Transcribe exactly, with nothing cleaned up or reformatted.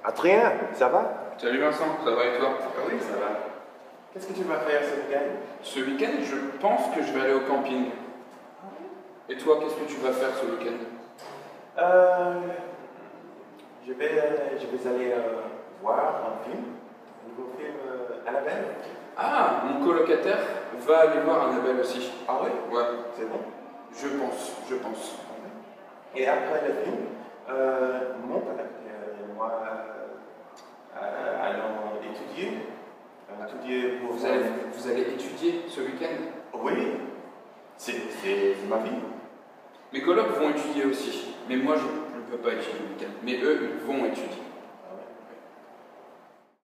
Adrien, ça va? Salut Vincent, ça va et toi? Oui, ça va. Qu'est-ce que tu vas faire ce week-end? Ce week-end, je pense que je vais aller au camping. Et toi, qu'est-ce que tu vas faire ce week-end? euh, je, vais, je vais aller euh, voir un film, un nouveau film euh, Annabelle. Ah, mon colocataire va aller voir Annabelle aussi. Ah oui? Ouais, C'est bon. je pense, je pense. Et après le film, euh, mon père et moi euh, allons étudier. euh, étudier pour Vous allez, vous allez étudier ce week-end? Oui, c'est c'est ma vie. Mes colocs vont étudier aussi, mais moi je ne peux pas étudier le week-end. Mais eux, ils vont étudier.